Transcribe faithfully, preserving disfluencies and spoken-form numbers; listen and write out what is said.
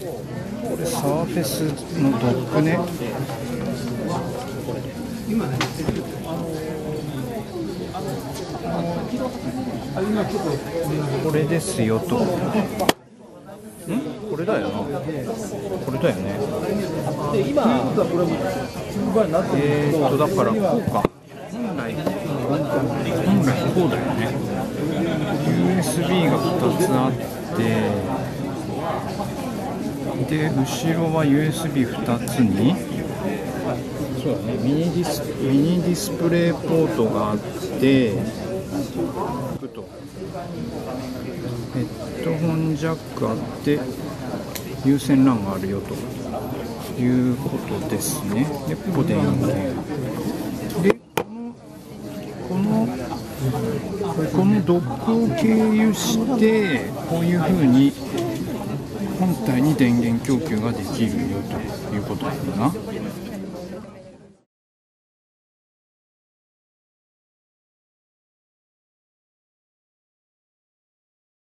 これサーフェスのドックね。これですよと。ん？これだよな。これだよね。えーっとだからこうか。本来本来こうだよね。ユーエスビー がふたつあってで後ろは ユーエスビーふた つにそうだねミニディスミニディスプレイポートがあってとヘッドホンジャックあって有線 ラン があるよということですね。でここで電源でこのこのドックを経由してこういう風に本体に電源供給ができるよということだな。